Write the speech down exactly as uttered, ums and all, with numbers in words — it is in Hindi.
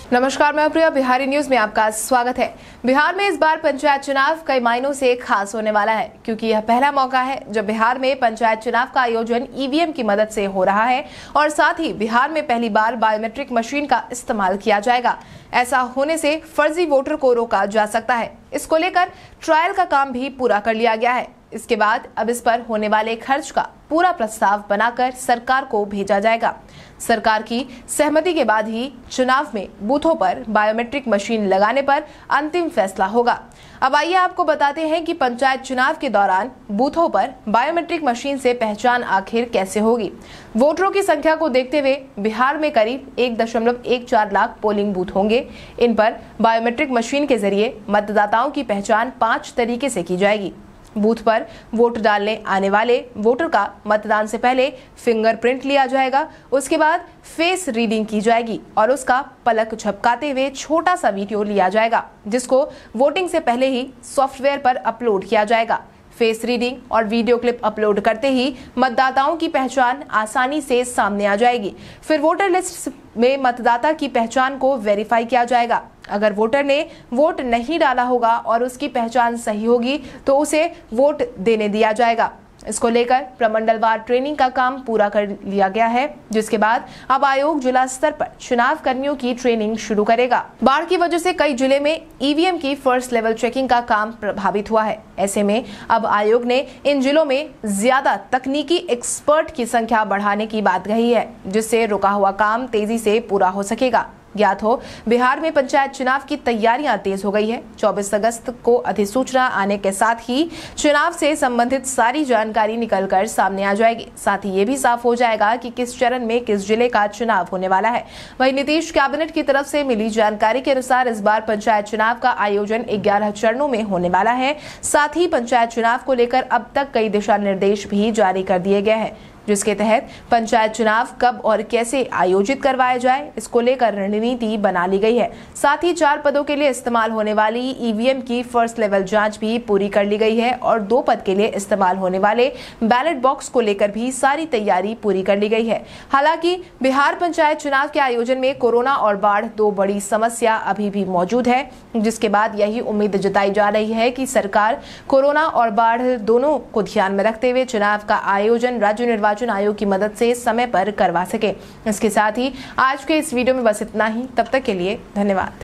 नमस्कार, मैं प्रिया, बिहारी न्यूज में आपका स्वागत है। बिहार में इस बार पंचायत चुनाव कई मायनों से खास होने वाला है, क्योंकि यह पहला मौका है जब बिहार में पंचायत चुनाव का आयोजन ईवीएम की मदद से हो रहा है और साथ ही बिहार में पहली बार बायोमेट्रिक मशीन का इस्तेमाल किया जाएगा। ऐसा होने से फर्जी वोटर को रोका जा सकता है। इसको लेकर ट्रायल का काम भी पूरा कर लिया गया है। इसके बाद अब इस पर होने वाले खर्च का पूरा प्रस्ताव बनाकर सरकार को भेजा जाएगा। सरकार की सहमति के बाद ही चुनाव में बूथों पर बायोमेट्रिक मशीन लगाने पर अंतिम फैसला होगा। अब आइए आपको बताते हैं कि पंचायत चुनाव के दौरान बूथों पर बायोमेट्रिक मशीन से पहचान आखिर कैसे होगी। वोटरों की संख्या को देखते हुए बिहार में करीब एक दशमलव एक चार लाख पोलिंग बूथ होंगे। इन पर बायोमेट्रिक मशीन के जरिए मतदाताओं की पहचान पांच तरीके से की जाएगी। बूथ पर वोट डालने आने वाले वोटर का मतदान से पहले फिंगरप्रिंट लिया जाएगा। उसके बाद फेस रीडिंग की जाएगी और उसका पलक झपकाते हुए छोटा सा वीडियो लिया जाएगा, जिसको वोटिंग से पहले ही सॉफ्टवेयर पर अपलोड किया जाएगा। फेस रीडिंग और वीडियो क्लिप अपलोड करते ही मतदाताओं की पहचान आसानी से सामने आ जाएगी। फिर वोटर लिस्ट में मतदाता की पहचान को वेरीफाई किया जाएगा। अगर वोटर ने वोट नहीं डाला होगा और उसकी पहचान सही होगी तो उसे वोट देने दिया जाएगा। इसको लेकर प्रमंडलवार ट्रेनिंग का काम पूरा कर लिया गया है, जिसके बाद अब आयोग जिला स्तर पर चुनाव कर्मियों की ट्रेनिंग शुरू करेगा। बाढ़ की वजह से कई जिले में ईवीएम की फर्स्ट लेवल चेकिंग का काम प्रभावित हुआ है। ऐसे में अब आयोग ने इन जिलों में ज्यादा तकनीकी एक्सपर्ट की संख्या बढ़ाने की बात कही है, जिससे रुका हुआ काम तेजी से पूरा हो सकेगा। ज्ञात हो, बिहार में पंचायत चुनाव की तैयारियां तेज हो गई है। चौबीस अगस्त को अधिसूचना आने के साथ ही चुनाव से संबंधित सारी जानकारी निकलकर सामने आ जाएगी। साथ ही ये भी साफ हो जाएगा कि किस चरण में किस जिले का चुनाव होने वाला है। वहीं नीतीश कैबिनेट की तरफ से मिली जानकारी के अनुसार इस बार पंचायत चुनाव का आयोजन ग्यारह चरणों में होने वाला है। साथ ही पंचायत चुनाव को लेकर अब तक कई दिशा निर्देश भी जारी कर दिए गए हैं, जिसके तहत पंचायत चुनाव कब और कैसे आयोजित करवाया जाए, इसको लेकर रणनीति बना ली गई है। साथ ही चार पदों के लिए इस्तेमाल होने वाली ईवीएम की फर्स्ट लेवल जांच भी पूरी कर ली गई है और दो पद के लिए इस्तेमाल होने वाले बैलेट बॉक्स को लेकर भी सारी तैयारी पूरी कर ली गई है। हालांकि बिहार पंचायत चुनाव के आयोजन में कोरोना और बाढ़ दो बड़ी समस्या अभी भी मौजूद है, जिसके बाद यही उम्मीद जताई जा रही है कि सरकार कोरोना और बाढ़ दोनों को ध्यान में रखते हुए चुनाव का आयोजन राज्य निर्वाचन आयोग की मदद से समय पर करवा सके। इसके साथ ही आज के इस वीडियो में बस इतना ही। तब तक के लिए धन्यवाद।